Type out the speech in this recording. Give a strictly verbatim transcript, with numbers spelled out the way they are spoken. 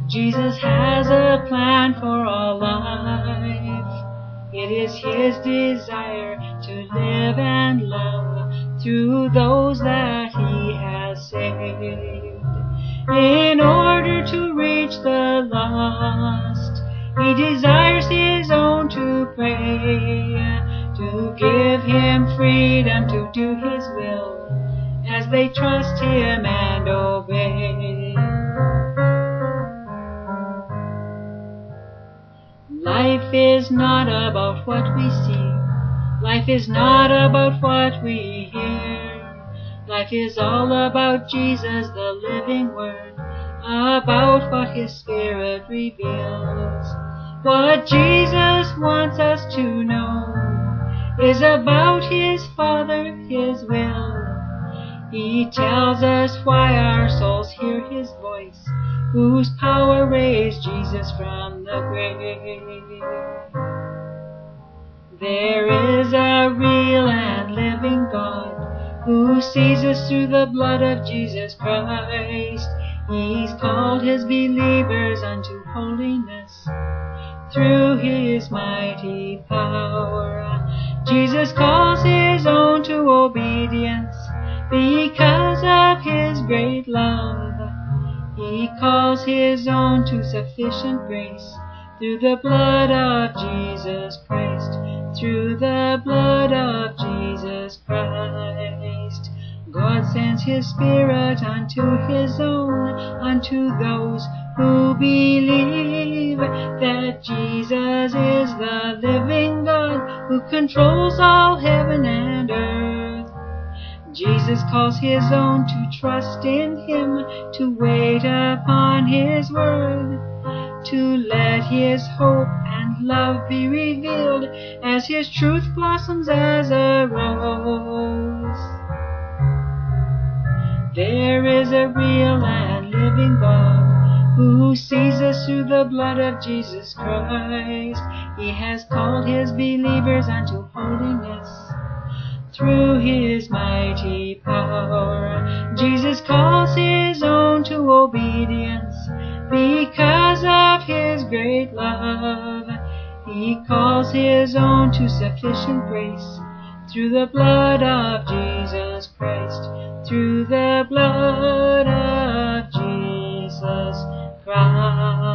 Jesus has a plan for all life. It is His desire to live and love through those that He has saved. In order to reach the lost, He desires His own to pray, to give Him freedom to do His will as they trust Him and obey. Life is not about what we see. Life is not about what we hear. Life is all about Jesus, the living Word, about what His Spirit reveals. What Jesus wants us to know is about His Father, His will. He tells us why our souls hear His voice, whose power raised Jesus from the grave. There is a real and living God who sees us through the blood of Jesus Christ. He's called His believers unto holiness through His mighty power. Jesus calls His own to obedience because of His great love. He calls His own to sufficient grace through the blood of Jesus Christ, through the blood of Jesus Christ. God sends His Spirit unto His own, unto those who believe that Jesus is the living God who controls all heaven and earth. Jesus calls His own to trust in Him, to wait upon His word, to let His hope and love be revealed as His truth blossoms as a rose. There is a real and living God who sees us through the blood of Jesus Christ. He has called His believers unto holiness through His mighty power. Jesus calls His own to obedience because of His great love. He calls His own to sufficient grace through the blood of Jesus Christ, through the blood of Jesus Christ.